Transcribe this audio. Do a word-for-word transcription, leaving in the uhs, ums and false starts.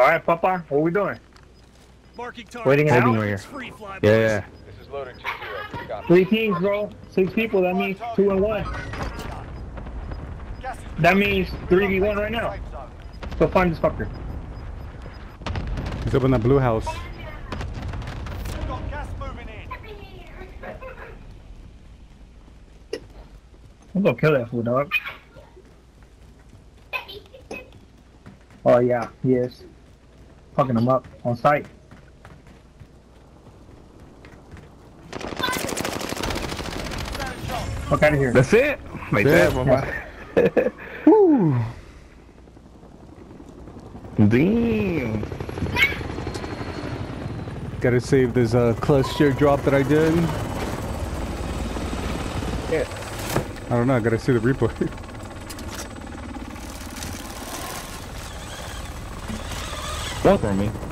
Alright, Papa, what are we doing? Waiting it out? Holding right here. Yeah, yeah. This is loading two zero. Copy. Three teams, bro. Six people, that means two and one. That means three v one right now. Go find this fucker. He's up in that blue house. I'm gonna kill that fool, dog. Oh yeah, he is. Fucking him up on sight. Fuck out of here. That's it. Like that, mama. Woo. Damn. Gotta save this uh, cluster drop that I did. Yeah. I don't know. I gotta see the replay. Don't for me.